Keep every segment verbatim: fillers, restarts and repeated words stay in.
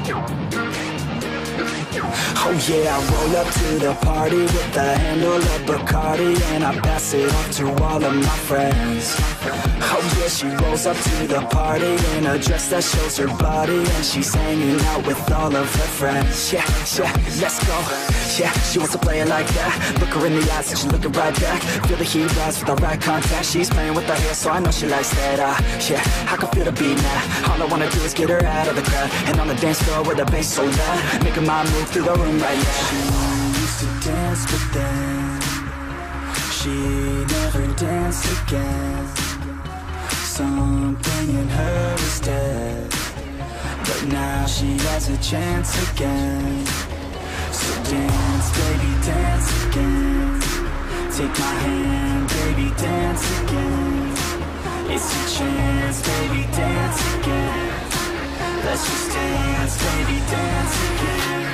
Oh yeah, I roll up to the party with the handle of Bacardi, and I pass it off to all of my friends. Oh yeah, she rolls up to the party in a dress that shows her body, and she's hanging out with all of her friends. Yeah, yeah, let's go. Yeah, she wants to play it like that. Look her in the eyes and she's looking right back. Feel the heat rise with the right contact. She's playing with her hair, so I know she likes that. uh, Yeah, I can feel the beat now. All I wanna do is get her out of the crowd, and on the dance floor with the bass so loud, making my move through the room right now. She used to dance, but then she never danced again. Something in her is dead, but now she has a chance again. So dance, baby, dance again. Take my hand, baby, dance again. It's your chance, baby, dance again. Let's just dance, baby, dance again.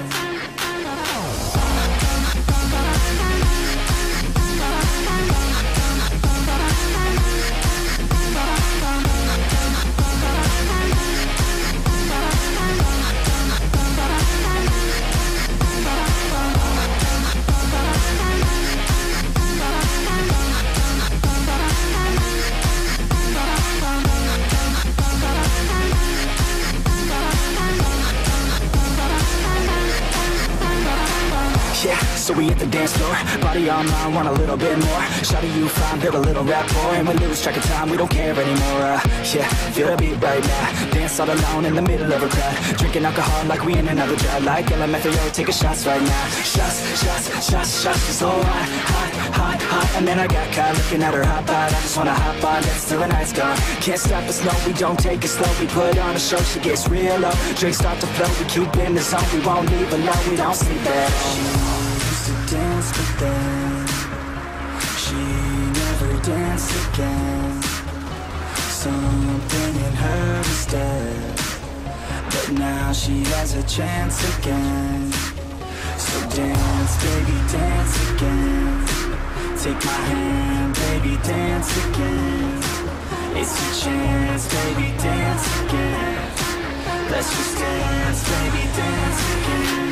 Yeah, so we hit the dance floor, body on mine, want a little bit more. Shawty, you fine, build a little rapport, and we lose track of time, we don't care anymore. uh, Yeah, feel the beat right now, dance all alone in the middle of a crowd, drinking alcohol like we in another drought, like L M F A O, taking shots right now. Shots, shots, shots, shots, she's so hot, hot, hot, hot. And then I got caught looking at her hot bod, I just wanna hop on, dance till the night's gone. Can't stop us, no, we don't take it slow, we put on a show, she gets real low. Drinks start to flow, we keep in the zone, we won't leave alone, we don't sleep at all. To dance, but then she never danced again. Something in her is dead, but now she has a chance again. So dance, baby, dance again. Take my hand, baby, dance again. It's your chance, baby, dance again. Let's just dance, baby, dance again.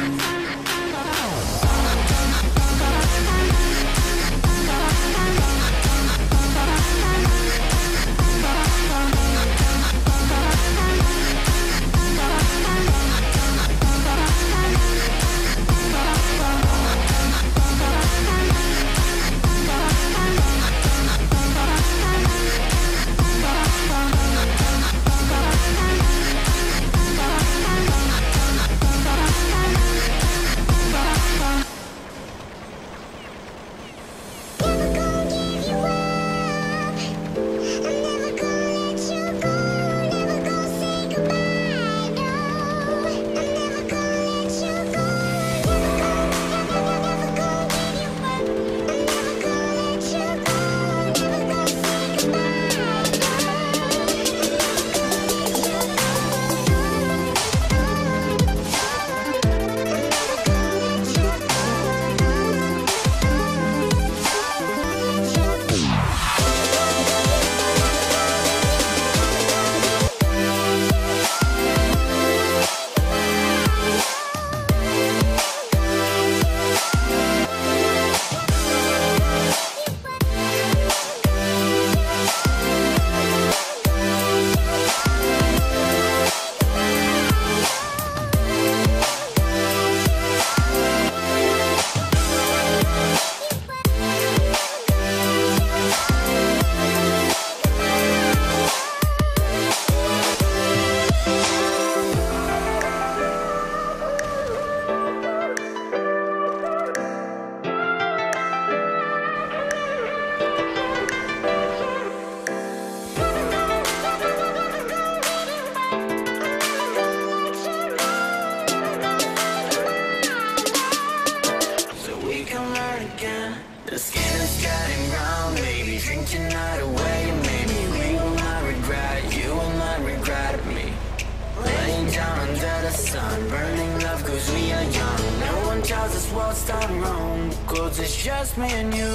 sun, burning love cause we are young. No one tells us what's done wrong, cause it's just me and you.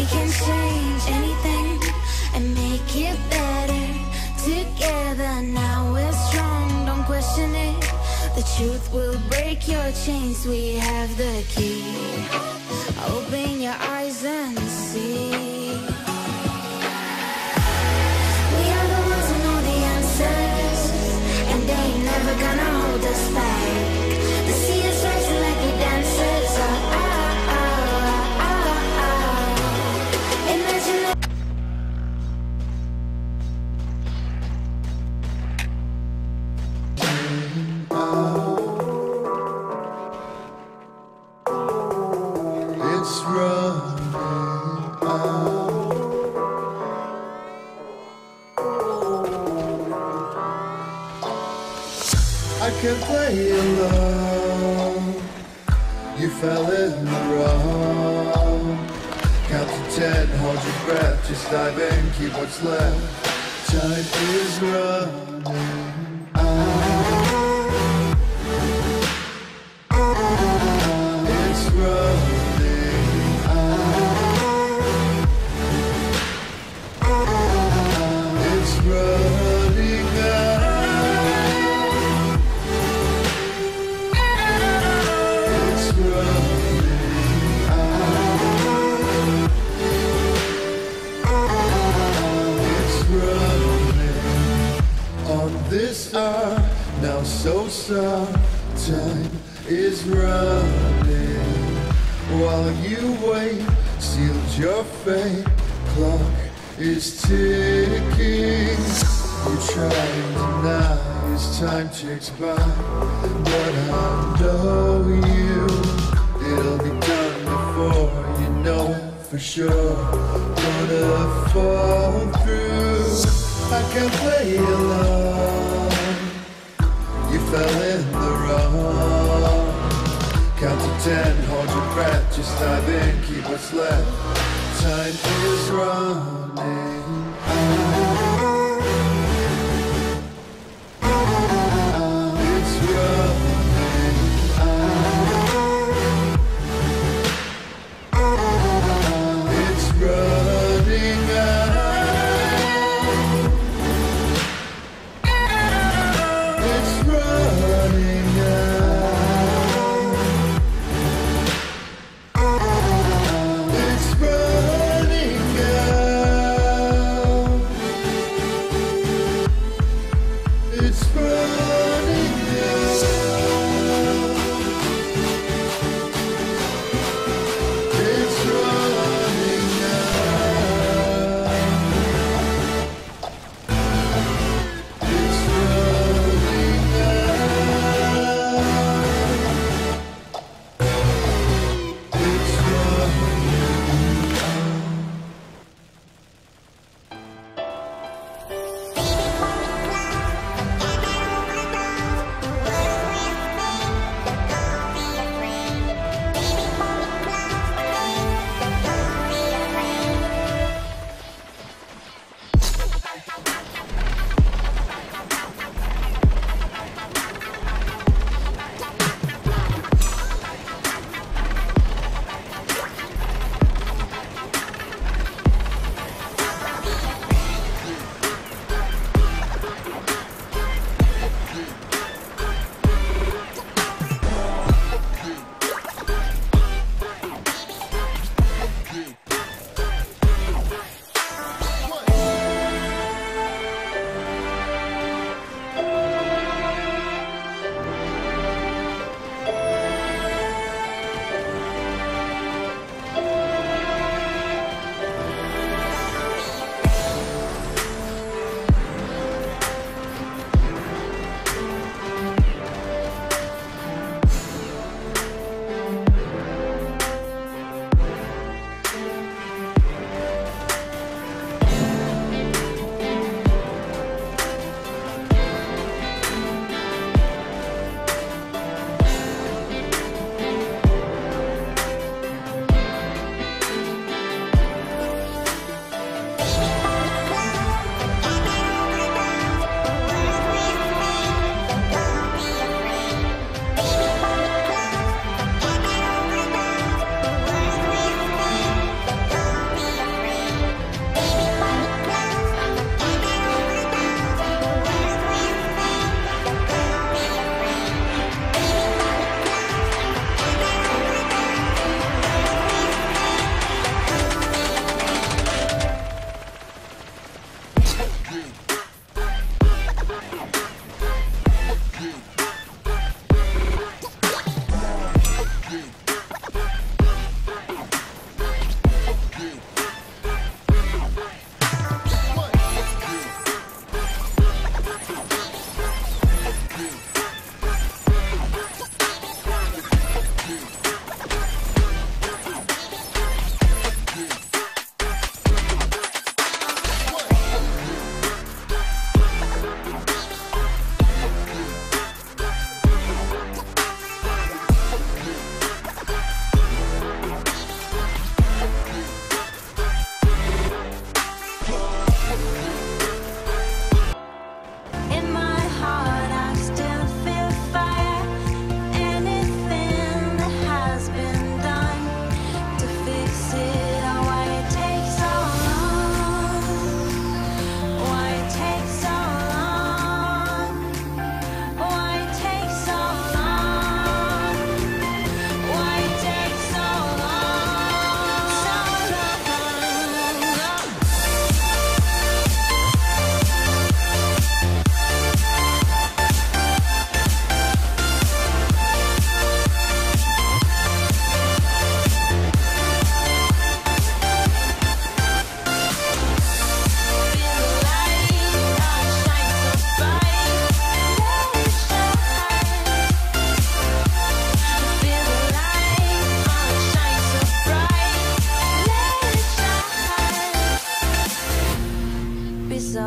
can change anything and make it better together. Now we're strong, don't question it. The truth will break your chains. We have the key. Open your eyes and see. We are the ones who know the answers, and they ain't never gonna hold us back. The sea is rising like we dancers. Oh, oh, oh, oh, oh. Imagine that. It's running out. I can't play alone. You fell in the wrong. Count to ten, hold your breath. Just dive in, keep what's left. Time is running out. It's running out. It's running out. It's running out. It's running on this hour. Now so sad. Time is running while you wait. Sealed your fate. Clock is ticking. You try and deny as time ticks by, but I know you. It'll be done before you know it for sure. Gonna fall through. I can't play alone. You fell in the wrong. Count to ten, hold your breath. Just dive in, keep what's left. Time is running out. It's running out. It's running out. It's running out. It's running out.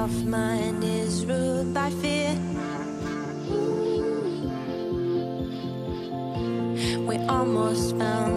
soft mind is ruled by fear. We almost found